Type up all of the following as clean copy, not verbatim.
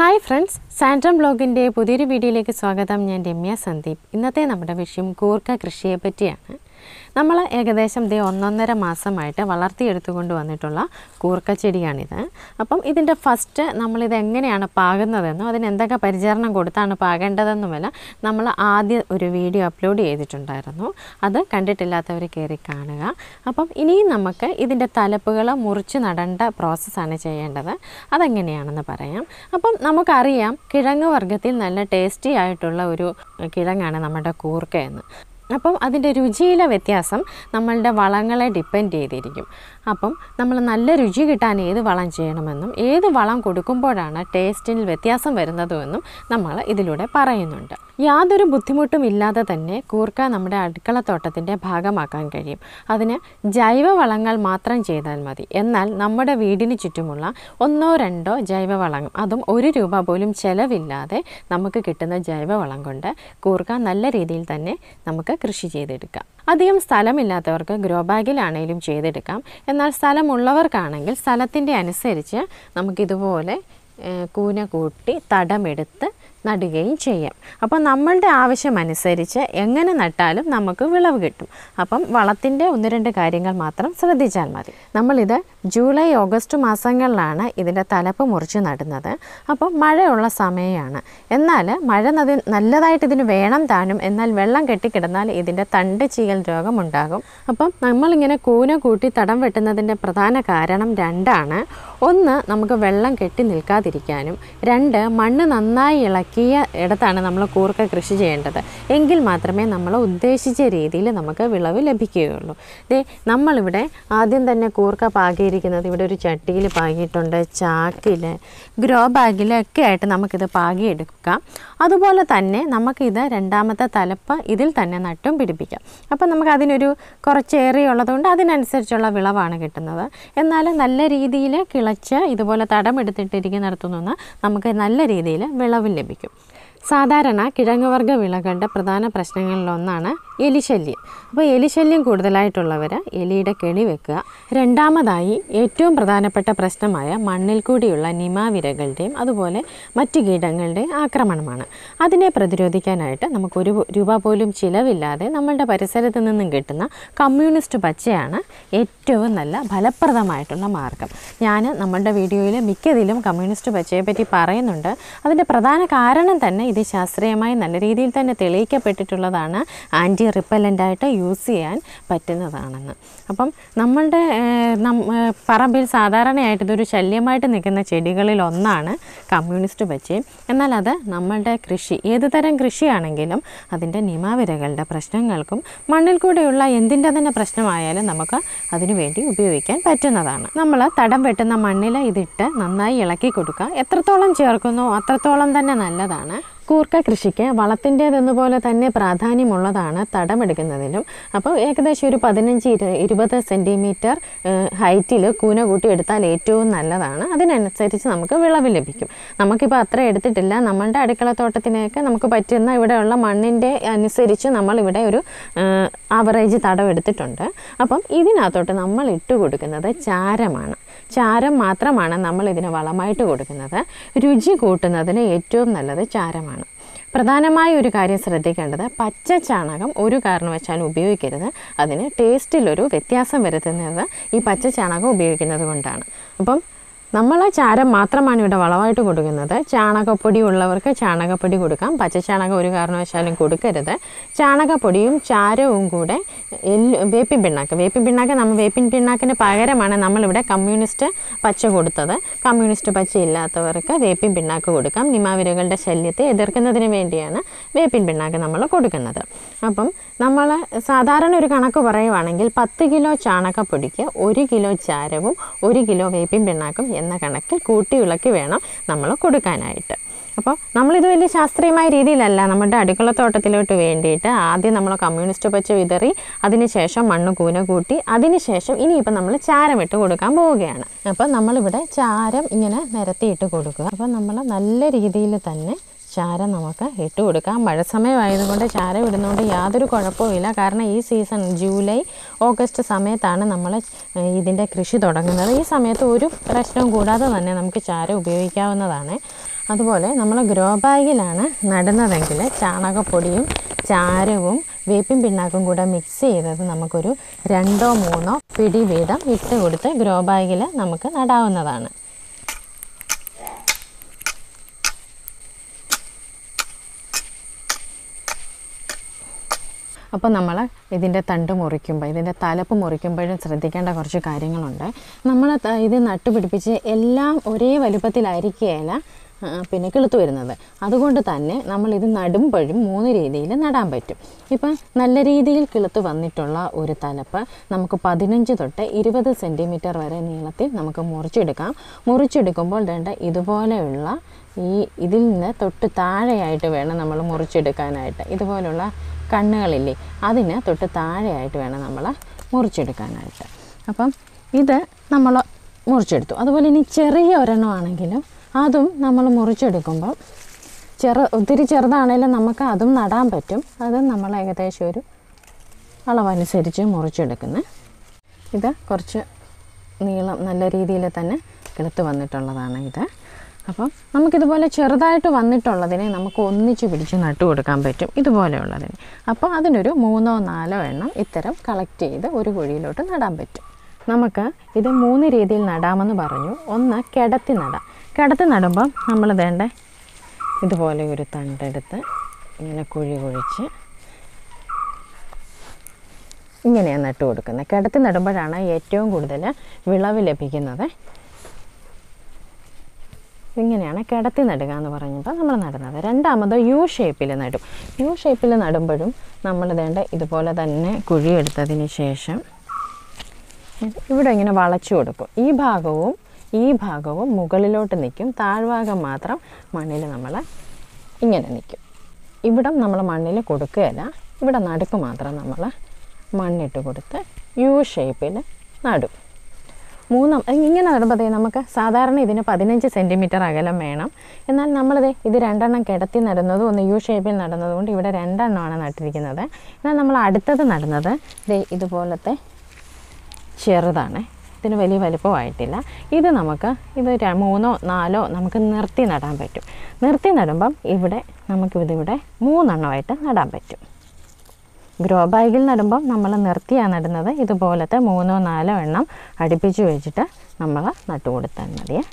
Hi friends, സാൻഡ്രം ബ്ലോഗിൻ്റെ പുതിയൊരു വീഡിയോയിലേക്ക് സ്വാഗതം. ഞാൻ രമ്യ സന്ദീപ്. ഇന്നത്തെ നമ്മുടെ വിഷയം കൂർക്ക കൃഷിയെ പറ്റിയാണ്. നമ്മൾ ഏകദേശം 1.5 മാസമായിട്ട് വളർത്തിയെടുത്തുകൊണ്ട് വന്നിട്ടുള്ള കൂർക്ക ചെടിയാണിത്. അപ്പം ഇതിൻ്റെ ഫസ്റ്റ് നമ്മളിത് എങ്ങനെയാണ് പാകുന്നതെന്നും അതിന് എന്തൊക്കെ പരിചരണം കൊടുത്താണ് പാകേണ്ടതെന്നുമല്ല നമ്മൾ ആദ്യം ഒരു വീഡിയോ അപ്ലോഡ് ചെയ്തിട്ടുണ്ടായിരുന്നു. അത് കണ്ടിട്ടില്ലാത്തവർ കയറി കാണുക. അപ്പം ഇനിയും നമുക്ക് ഇതിൻ്റെ തലപ്പുകൾ മുറിച്ച് നടേണ്ട പ്രോസസ്സാണ് ചെയ്യേണ്ടത്. അതെങ്ങനെയാണെന്ന് പറയാം. അപ്പം നമുക്കറിയാം, കിഴങ്ങ് വർഗ്ഗത്തിൽ നല്ല ടേസ്റ്റി ആയിട്ടുള്ള ഒരു കിഴങ്ങാണ് നമ്മുടെ കൂർക്ക എന്ന്. അപ്പം അതിൻ്റെ രുചിയിലെ വ്യത്യാസം നമ്മളുടെ വളങ്ങളെ ഡിപ്പെൻഡ് ചെയ്തിരിക്കും. അപ്പം നമ്മൾ നല്ല രുചി കിട്ടാൻ ഏത് വളം ചെയ്യണമെന്നും ഏത് വളം കൊടുക്കുമ്പോഴാണ് ടേസ്റ്റിൽ വ്യത്യാസം വരുന്നതുമെന്നും നമ്മൾ ഇതിലൂടെ പറയുന്നുണ്ട്. യാതൊരു ബുദ്ധിമുട്ടും ഇല്ലാതെ തന്നെ കൂർക്ക നമ്മുടെ അടുക്കളത്തോട്ടത്തിൻ്റെ ഭാഗമാക്കാൻ കഴിയും. അതിന് ജൈവവളങ്ങൾ മാത്രം ചെയ്താൽ മതി. എന്നാൽ നമ്മുടെ വീടിന് ചുറ്റുമുള്ള 1-2 ജൈവവളം, അതും 1 രൂപ പോലും ചിലവില്ലാതെ നമുക്ക് കിട്ടുന്ന ജൈവവളം കൊണ്ട് കൂർക്ക നല്ല രീതിയിൽ തന്നെ നമുക്ക് കൃഷി ചെയ്തെടുക്കാം. അധികം സ്ഥലമില്ലാത്തവർക്ക് ഗ്രോ ബാഗിലാണെങ്കിലും ചെയ്തെടുക്കാം. എന്നാൽ സ്ഥലമുള്ളവർക്കാണെങ്കിൽ സ്ഥലത്തിൻ്റെ അനുസരിച്ച് നമുക്കിതുപോലെ കൂന കൂട്ടി തടമെടുത്ത് നടുകയും ചെയ്യാം. അപ്പം നമ്മളുടെ ആവശ്യമനുസരിച്ച് എങ്ങനെ നട്ടാലും നമുക്ക് വിളവ് കിട്ടും. അപ്പം വളത്തിൻ്റെ 1-2 കാര്യങ്ങൾ മാത്രം ശ്രദ്ധിച്ചാൽ മതി. നമ്മളിത് ജൂലൈ ഓഗസ്റ്റ് മാസങ്ങളിലാണ് ഇതിൻ്റെ തലപ്പ് മുറിച്ച് നടുന്നത്. അപ്പം മഴയുള്ള സമയമാണ്. എന്നാൽ മഴ നല്ലതായിട്ട് ഇതിന് വേണം താനും. എന്നാൽ വെള്ളം കെട്ടിക്കിടന്നാൽ ഇതിൻ്റെ തണ്ട് ചീയൽ രോഗം ഉണ്ടാകും. അപ്പം നമ്മളിങ്ങനെ കൂന കൂട്ടി തടം വെട്ടുന്നതിൻ്റെ പ്രധാന കാരണം 2ആണ്. 1, നമുക്ക് വെള്ളം കെട്ടി നിൽക്കാതിരിക്കാനും. 2, മണ്ണ് നന്നായി ഇളക്കിയ ഇടത്താണ് നമ്മൾ കൂർക്ക കൃഷി ചെയ്യേണ്ടത്. എങ്കിൽ മാത്രമേ നമ്മൾ ഉദ്ദേശിച്ച രീതിയിൽ നമുക്ക് വിളവ് ലഭിക്കുകയുള്ളൂ. നമ്മളിവിടെ ആദ്യം തന്നെ കൂർക്ക പാകിയിരിക്കുന്നത് ഇവിടെ ഒരു ചട്ടിയിൽ പാകിയിട്ടുണ്ട്, ചാക്കിൽ, ഗ്രോ ബാഗിൽ ഒക്കെ ആയിട്ട് നമുക്കിത് പാകിയെടുക്കാം. അതുപോലെ തന്നെ നമുക്കിത് 2ാമത്തെ തലപ്പ് ഇതിൽ തന്നെ നട്ടും പിടിപ്പിക്കാം. അപ്പം നമുക്ക് അതിനൊരു കുറച്ച് ഏറിയ ഉള്ളതുകൊണ്ട് അതിനനുസരിച്ചുള്ള വിളവാണ് കിട്ടുന്നത്. എന്നാൽ നല്ല രീതിയിൽ കിളച്ച് ഇതുപോലെ തടമെടുത്തിട്ടിരിക്കുന്നിടത്തു നിന്ന് നമുക്ക് നല്ല രീതിയിൽ വിളവ് ലഭിക്കും. സാധാരണ കിഴങ്ങുവർഗ്ഗ വിളകളുടെ പ്രധാന പ്രശ്നങ്ങളിലൊന്നാണ് എലിശല്യം. അപ്പോൾ എലിശല്യം കൂടുതലായിട്ടുള്ളവർ എലിയുടെ കെണി വെക്കുക. 2ാമതായി ഏറ്റവും പ്രധാനപ്പെട്ട പ്രശ്നമായ മണ്ണിൽ കൂടിയുള്ള നിമാവിരകളുടെയും അതുപോലെ മറ്റു കീടങ്ങളുടെയും ആക്രമണമാണ്. അതിനെ പ്രതിരോധിക്കാനായിട്ട് നമുക്ക് 1 രൂപ പോലും ചിലവില്ലാതെ നമ്മളുടെ പരിസരത്ത് നിന്നും കിട്ടുന്ന കമ്മ്യൂണിസ്റ്റ് പച്ചയാണ് ഏറ്റവും നല്ല ഫലപ്രദമായിട്ടുള്ള മാർഗം. ഞാൻ നമ്മളുടെ വീഡിയോയിൽ മിക്കതിലും കമ്മ്യൂണിസ്റ്റ് പച്ചയെ പറ്റി പറയുന്നുണ്ട്. അതിൻ്റെ പ്രധാന കാരണം തന്നെ ഇത് ശാസ്ത്രീയമായി നല്ല രീതിയിൽ തന്നെ തെളിയിക്കപ്പെട്ടിട്ടുള്ളതാണ്. ആൻറ്റി റിപ്പല്ലൻ്റായിട്ട് യൂസ് ചെയ്യാൻ പറ്റുന്നതാണെന്ന്. അപ്പം നമ്മളുടെ പറമ്പിൽ സാധാരണയായിട്ട് ഇതൊരു ശല്യമായിട്ട് നിൽക്കുന്ന ചെടികളിൽ ഒന്നാണ് കമ്മ്യൂണിസ്റ്റ് പച്ചയും. എന്നാൽ അത് നമ്മളുടെ കൃഷി, ഏത് തരം കൃഷിയാണെങ്കിലും അതിൻ്റെ നിമാവിരകളുടെ പ്രശ്നങ്ങൾക്കും മണ്ണിൽ കൂടെയുള്ള എന്തിൻ്റെ തന്നെ പ്രശ്നമായാലും നമുക്ക് അതിനു വേണ്ടി ഉപയോഗിക്കാൻ പറ്റുന്നതാണ്. നമ്മൾ തടം വെട്ടുന്ന മണ്ണിൽ ഇതിട്ട് നന്നായി ഇളക്കി കൊടുക്കുക. എത്രത്തോളം ചേർക്കുന്നോ അത്രത്തോളം തന്നെ നല്ലതാണ്. കൂർക്ക കൃഷിക്ക് വളത്തിൻ്റേതെന്നുപോലെ തന്നെ പ്രാധാന്യമുള്ളതാണ് തടമെടുക്കുന്നതിലും. അപ്പോൾ ഏകദേശം ഒരു 15-20 സെൻറ്റിമീറ്റർ ഹൈറ്റിൽ കൂന കൂട്ടി എടുത്താൽ ഏറ്റവും നല്ലതാണ്. അതിനനുസരിച്ച് നമുക്ക് വിളവ് ലഭിക്കും. നമുക്കിപ്പോൾ അത്ര എടുത്തിട്ടില്ല. നമ്മളുടെ അടുക്കളത്തോട്ടത്തിനൊക്കെ നമുക്ക് പറ്റുന്ന ഇവിടെയുള്ള മണ്ണിൻ്റെ അനുസരിച്ച് നമ്മളിവിടെ ഒരു ആവറേജ് തടം എടുത്തിട്ടുണ്ട്. അപ്പം ഇതിനകത്തോട്ട് നമ്മൾ ഇട്ട് കൊടുക്കുന്നത് ചാരമാണ്. ചാരം മാത്രമാണ് നമ്മൾ ഇതിന് വളമായിട്ട് കൊടുക്കുന്നത്. രുചി കൂട്ടുന്നതിന് ഏറ്റവും നല്ലത് ചാരമാണ്. പ്രധാനമായ ഒരു കാര്യം ശ്രദ്ധിക്കേണ്ടത്, പച്ച ചാണകം ഒരു കാരണവശാലും ഉപയോഗിക്കരുത്. അതിന് ടേസ്റ്റിലൊരു വ്യത്യാസം വരുത്തുന്നത് ഈ പച്ച ചാണകം ഉപയോഗിക്കുന്നത് കൊണ്ടാണ്. അപ്പം നമ്മൾ ചാരം മാത്രമാണ് ഇവിടെ വളമായിട്ട് കൊടുക്കുന്നത്. ചാണകപ്പൊടി ഉള്ളവർക്ക് ചാണകപ്പൊടി കൊടുക്കാം. പച്ചച്ചാണകം ഒരു കാരണവശാലും കൊടുക്കരുത്. ചാണകപ്പൊടിയും ചാരവും കൂടെ വേപ്പിൻ പിണ്ണാക്കിന് പകരമാണ് നമ്മളിവിടെ കമ്മ്യൂണിസ്റ്റ് പച്ച കൊടുത്തത്. കമ്മ്യൂണിസ്റ്റ് പച്ച ഇല്ലാത്തവർക്ക് വേപ്പിൻ പിണ്ണാക്ക് കൊടുക്കാം. നിമാവിരകളുടെ ശല്യത്തെ എതിർക്കുന്നതിന് വേണ്ടിയാണ് വേപ്പിൻ പിണ്ണാക്ക് നമ്മൾ കൊടുക്കുന്നത്. അപ്പം നമ്മൾ സാധാരണ ഒരു കണക്ക് പറയുവാണെങ്കിൽ 10 കിലോ ചാണകപ്പൊടിക്ക് 1 കിലോ ചാരവും 1 കിലോ വേപ്പിൻ പിണ്ണാക്കും എന്ന കണക്കിൽ കൂട്ടി ഇളക്കി വേണം നമ്മൾ കൊടുക്കാനായിട്ട്. അപ്പോൾ നമ്മളിത് വലിയ ശാസ്ത്രീയമായ രീതിയിലല്ല, നമ്മുടെ അടുക്കളത്തോട്ടത്തിലോട്ട് വേണ്ടിയിട്ട് ആദ്യം നമ്മൾ കമ്മ്യൂണിസ്റ്റ് പച്ച വിതറി, അതിനുശേഷം മണ്ണ് കൂന കൂട്ടി, അതിനുശേഷം ഇനിയിപ്പോൾ നമ്മൾ ചാരം ഇട്ട് കൊടുക്കാൻ പോവുകയാണ്. അപ്പോൾ നമ്മളിവിടെ ചാരം ഇങ്ങനെ നിരത്തിയിട്ട് കൊടുക്കുക. അപ്പോൾ നമ്മൾ നല്ല രീതിയിൽ തന്നെ ചാരം നമുക്ക് ഇട്ട് കൊടുക്കാം. മഴ സമയമായതുകൊണ്ട് ചാരം ഇടുന്നതുകൊണ്ട് യാതൊരു കുഴപ്പവുമില്ല. കാരണം ഈ സീസൺ ജൂലൈ ഓഗസ്റ്റ് സമയത്താണ് നമ്മൾ ഇതിൻ്റെ കൃഷി തുടങ്ങുന്നത്. ഈ സമയത്ത് ഒരു പ്രശ്നവും കൂടാതെ തന്നെ നമുക്ക് ചാരം ഉപയോഗിക്കാവുന്നതാണ്. അതുപോലെ നമ്മൾ ഗ്രോ ബാഗിലാണ് നടുന്നതെങ്കിൽ ചാണകപ്പൊടിയും ചാരവും വേപ്പിൻ പിണ്ണാക്കും കൂടെ മിക്സ് ചെയ്തത് നമുക്കൊരു 2-3 പിടി വീതം ഇട്ട് കൊടുത്ത് ഗ്രോ ബാഗിൽ നമുക്ക് നടാവുന്നതാണ്. അപ്പോൾ നമ്മൾ ഇതിൻ്റെ തണ്ട് മുറിക്കുമ്പോൾ, ഇതിൻ്റെ തലപ്പ് മുറിക്കുമ്പോഴും ശ്രദ്ധിക്കേണ്ട കുറച്ച് കാര്യങ്ങളുണ്ട്. നമ്മൾ ഇത് നട്ടുപിടിപ്പിച്ച് എല്ലാം ഒരേ വലുപ്പത്തിലായിരിക്കുകയില്ല പിന്നെ കിളുത്ത് വരുന്നത്. അതുകൊണ്ട് തന്നെ നമ്മളിത് നടുമ്പോഴും 3 രീതിയിൽ നടാൻ പറ്റും. ഇപ്പം നല്ല രീതിയിൽ കിളുത്ത് വന്നിട്ടുള്ള ഒരു തലപ്പ് നമുക്ക് 15 തൊട്ട് 20 സെൻറ്റിമീറ്റർ വരെ നീളത്തിൽ നമുക്ക് മുറിച്ചെടുക്കാം. മുറിച്ചെടുക്കുമ്പോൾ ഇതുപോലെയുള്ള ഇതിൽ നിന്ന് തൊട്ട് താഴെയായിട്ട് വേണം നമ്മൾ മുറിച്ചെടുക്കാനായിട്ട്. ഇതുപോലുള്ള കണ്ണുകളില്ലേ, അതിന് തൊട്ട് താഴെയായിട്ട് വേണം നമ്മൾ മുറിച്ചെടുക്കാനായിട്ട്. അപ്പം ഇത് നമ്മൾ മുറിച്ചെടുത്തു. അതുപോലെ ഇനി ചെറിയ ഒരെണ്ണമാണെങ്കിലും അതും നമ്മൾ മുറിച്ചെടുക്കുമ്പോൾ ഒത്തിരി ചെറുതാണെങ്കിലും നമുക്ക് അതും നടാൻ പറ്റും. അതും നമ്മൾ ഏകദേശം ഒരു അളവനുസരിച്ച് മുറിച്ചെടുക്കുന്നത്. ഇത് കുറച്ച് നീളം നല്ല രീതിയിൽ തന്നെ കിളുത്ത് വന്നിട്ടുള്ളതാണ് ഇത്. അപ്പം നമുക്കിതുപോലെ ചെറുതായിട്ട് വന്നിട്ടുള്ളതിനെ നമുക്ക് ഒന്നിച്ച് പിടിച്ച് നട്ടു കൊടുക്കാൻ പറ്റും, ഇതുപോലെയുള്ളതിന്. അപ്പോൾ അതിനൊരു 3-4 എണ്ണം ഇത്തരം കളക്ട് ചെയ്ത് ഒരു കുഴിയിലോട്ട് നടാൻ പറ്റും. നമുക്ക് ഇത് 3 രീതിയിൽ നടാമെന്ന് പറഞ്ഞു. ഒന്ന് കിടത്തി നടാം. കിടത്തി നടുമ്പം നമ്മൾ ഇതുപോലെ ഒരു തണ്ടെടുത്ത് ഇങ്ങനെ കുഴി കുഴിച്ച് ഇങ്ങനെയാണ് നട്ടു കൊടുക്കുന്നത്. കിടത്തി നടുമ്പോഴാണ് ഏറ്റവും കൂടുതൽ വിളവ് ലഭിക്കുന്നത്. ഇങ്ങനെയാണ് കിടത്തി നടുക എന്ന് പറഞ്ഞപ്പോൾ നമ്മൾ നടുന്നത്. രണ്ടാമത് യു ഷേപ്പിൽ നടും. യു ഷേപ്പിൽ നടുമ്പോഴും നമ്മൾ ഇതുപോലെ തന്നെ കുഴിയെടുത്തതിന് ശേഷം ഇവിടെ ഇങ്ങനെ വളച്ചു കൊടുക്കും. ഈ ഭാഗവും മുകളിലോട്ട് നിൽക്കും, താഴ്ഭാഗം മാത്രം മണ്ണിൽ നമ്മൾ ഇങ്ങനെ നിൽക്കും. ഇവിടം നമ്മൾ മണ്ണിൽ കൊടുക്കുകയില്ല, ഇവിടെ നടുക്ക് മാത്രം നമ്മൾ മണ്ണിട്ട് കൊടുത്ത് യു ഷേപ്പിൽ നടും. ഇങ്ങനെ നടുമ്പോൾ നമുക്ക് സാധാരണ ഇതിന് 15 സെൻറ്റിമീറ്റർ അകലം വേണം. എന്നാൽ നമ്മളിത് 2 എണ്ണം കിടത്തി നടുന്നതും ഒന്ന് യു ഷേപ്പിൽ നടുന്നത് കൊണ്ട് ഇവിടെ 2 എണ്ണമാണ് നട്ടിരിക്കുന്നത്. എന്നാൽ നമ്മൾ അടുത്തത് നടുന്നത് ഇതുപോലത്തെ ചെറുതാണ്. ഇതിന് വലിയ വലുപ്പമായിട്ടില്ല. ഇത് 3-4 നമുക്ക് നിർത്തി നടാൻ പറ്റും. നിർത്തി നടുമ്പം നമുക്കിതിവിടെ 3 എണ്ണമായിട്ട് നടാൻ പറ്റും. ഗ്രോ ബാഗിൽ നടുമ്പം നമ്മൾ നിർത്തിയാണ് നടുന്നത്. ഇതുപോലത്തെ 3-4 എണ്ണം അടുപ്പിച്ച് വെച്ചിട്ട് നമ്മൾ നട്ടു കൊടുത്താൽ മതിയേ.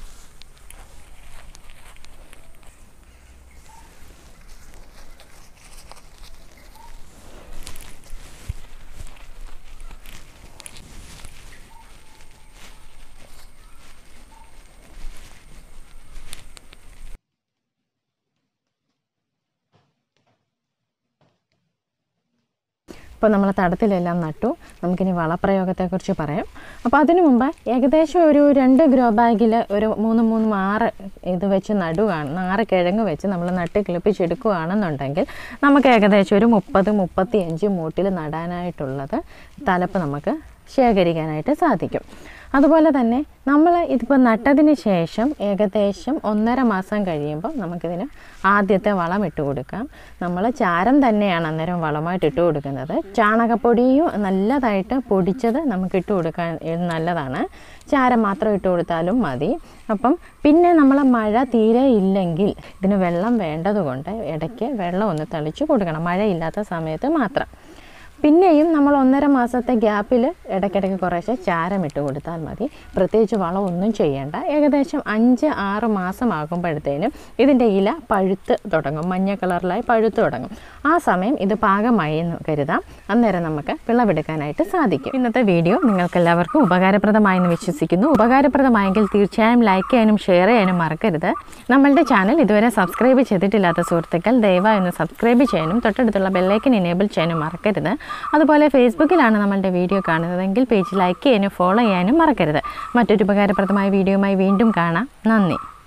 ഇപ്പോൾ നമ്മൾ തടത്തിലെല്ലാം നട്ടു. നമുക്കിനി വളപ്രയോഗത്തെക്കുറിച്ച് പറയാം. അപ്പോൾ അതിനു മുമ്പ് ഏകദേശം ഒരു 2 ഗ്രോ ബാഗിൽ ഒരു 3-6 ഇത് വെച്ച് നടുകയാണ്, 6 കിഴങ്ങ് വെച്ച് നമ്മൾ നട്ട് കിളിപ്പിച്ചെടുക്കുകയാണെന്നുണ്ടെങ്കിൽ നമുക്ക് ഏകദേശം ഒരു 30-35 മൂട്ടിൽ നടാനായിട്ടുള്ളത് തലപ്പ് നമുക്ക് ശേഖരിക്കാനായിട്ട് സാധിക്കും. അതുപോലെ തന്നെ നമ്മൾ ഇതിപ്പോൾ നട്ടതിന് ശേഷം ഏകദേശം 1.5 മാസം കഴിയുമ്പോൾ നമുക്കിതിന് ആദ്യത്തെ വളം ഇട്ട് കൊടുക്കാം. നമ്മൾ ചാരം തന്നെയാണ് അന്നേരം വളമായിട്ട് ഇട്ട് കൊടുക്കുന്നത്. ചാണകപ്പൊടിയും നല്ലതായിട്ട് പൊടിച്ചത് നമുക്ക് ഇട്ട് കൊടുക്കാൻ നല്ലതാണ്. ചാരം മാത്രം ഇട്ട് കൊടുത്താലും മതി. അപ്പം പിന്നെ നമ്മൾ മഴ തീരെ ഇല്ലെങ്കിൽ ഇതിന് വെള്ളം വേണ്ടതുകൊണ്ട് ഇടയ്ക്ക് വെള്ളം ഒന്ന് തളിച്ച് കൊടുക്കണം, മഴയില്ലാത്ത സമയത്ത് മാത്രം. പിന്നെയും നമ്മൾ 1.5 മാസത്തെ ഗ്യാപ്പിൽ ഇടയ്ക്കിടയ്ക്ക് കുറേശ്ശെ ചാരം ഇട്ട് കൊടുത്താൽ മതി. പ്രത്യേകിച്ച് വളം ഒന്നും ചെയ്യേണ്ട. ഏകദേശം 5-6 മാസമാകുമ്പോഴത്തേനും ഇതിൻ്റെ ഇല പഴുത്ത് തുടങ്ങും, മഞ്ഞ കളറിലായി പഴുത്ത് തുടങ്ങും. ആ സമയം ഇത് പാകമായി എന്ന് കരുതാം. അന്നേരം നമുക്ക് വിളവെടുക്കാനായിട്ട് സാധിക്കും. ഇന്നത്തെ വീഡിയോ നിങ്ങൾക്കെല്ലാവർക്കും ഉപകാരപ്രദമായെന്ന് വിശ്വസിക്കുന്നു. ഉപകാരപ്രദമായെങ്കിൽ തീർച്ചയായും ലൈക്ക് ചെയ്യാനും ഷെയർ ചെയ്യാനും മറക്കരുത്. നമ്മളുടെ ചാനൽ ഇതുവരെ സബ്സ്ക്രൈബ് ചെയ്തിട്ടില്ലാത്ത സുഹൃത്തുക്കൾ ദയവായി ഒന്ന് സബ്സ്ക്രൈബ് ചെയ്യാനും തൊട്ടടുത്തുള്ള ബെല്ലൈക്കൻ എനേബിൾ ചെയ്യാനും മറക്കരുത്. അതുപോലെ ഫേസ്ബുക്കിലാണ് നമ്മളുടെ വീഡിയോ കാണുന്നതെങ്കിൽ പേജ് ലൈക്ക് ചെയ്യാനും ഫോളോ ചെയ്യാനും മറക്കരുത്. മറ്റൊരു ഉപകാരപ്രദമായ വീഡിയോയുമായി വീണ്ടും കാണാം. നന്ദി.